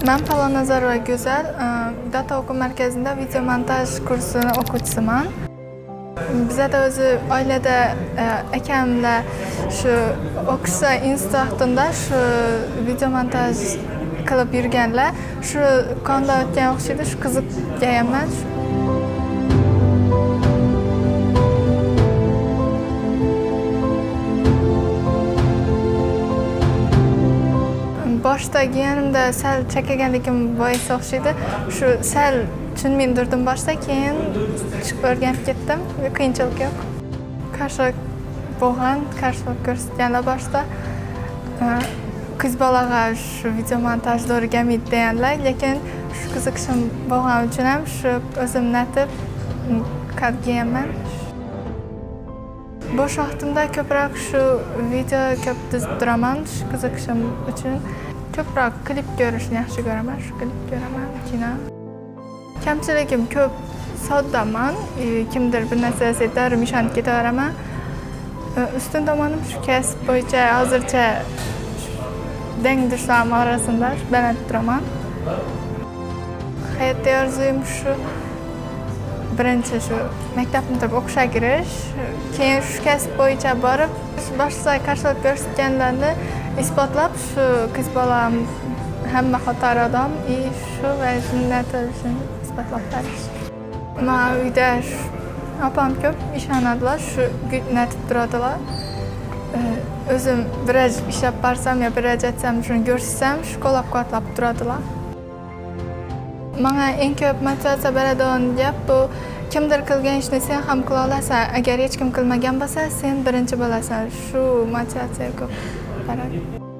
Ben Nazarova Güzel, Data Oku Merkezi'nde video montaj kursunu o'quvchisiman. Bize de o'zi oilada akamla shu o'qishda institutida shu video montaj qilib yurganlar, shu konda o'tgan o'xshaydi, shu qiziqganman. Boshda yanimda sal chakaganligim bois o'xshaydi. Shu sal tushunmaydirdim boshda, keyin chiqib o'rganib ketdim. Qiyinchilik yo'q. Qarshilik bo'lgan, qarshilik ko'rsatganlar boshda qiz bolaga shu video montajni o'rganmaydi deganlar, lekin shu qiziqishim bo'lgani uchun ham shu o'zim natib qilganman. Bosh vaqtimda ko'proq shu video ko'p tuzib turaman, shu qiziqishim uchun. Ko'proq klip ko'rishni yaxshi ko'raman, shu klip ko'raman, kino. Kamchiligim ko'p soddaman, kimdir bir narsa desaydi, ishonib ketaveraman. Ustun tomonim shu kasb bo'yicha hozircha dengdishlarım orasida baland turaman. Hayotda orzuyim shu birinchi shu maktabni bitirib o'qishga kirish, keyin shu kasb bo'yicha borib, boshqa qarshilik ko'rsatganlarni isbotlab, shu qiz bolam hamma xatar odam, shu va jinnati shuni isbotlab berish. Men uyda opam ko'p ishonadilar, shu natib turadilar. O'zim biraj ishlab barsam yo biraj aytsam, shuni ko'rsam, shu qo'llab-quvvatlab turadilar. Menga eng ko'p motivatsiya beradigan gap bu, kimdir qilgan ishni sen ham qila olasan, agar hech kim qilmagan bo'lsa, sen birinchi bo'lasan. Shu motivatsiya ko'p beradi.